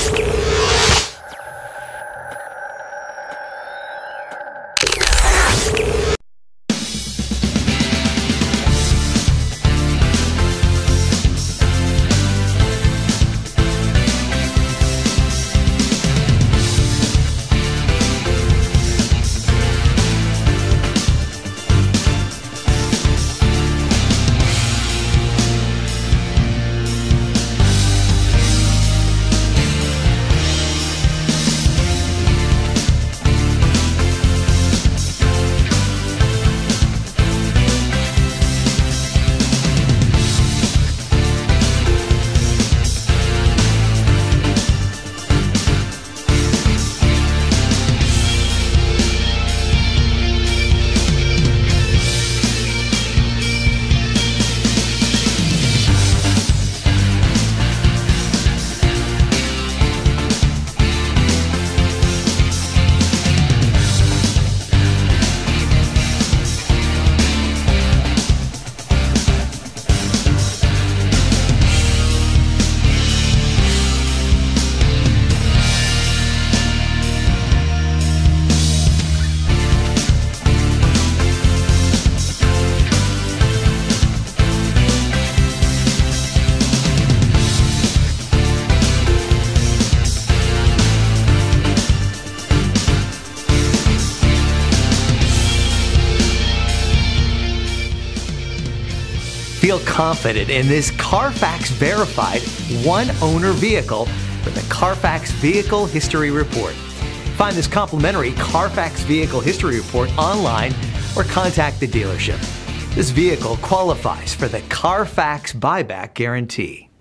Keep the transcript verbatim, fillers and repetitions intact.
Feel confident in this CARFAX verified one-owner vehicle with the CARFAX Vehicle History Report. Find this complimentary CARFAX Vehicle History Report online or contact the dealership. This vehicle qualifies for the CARFAX buyback guarantee.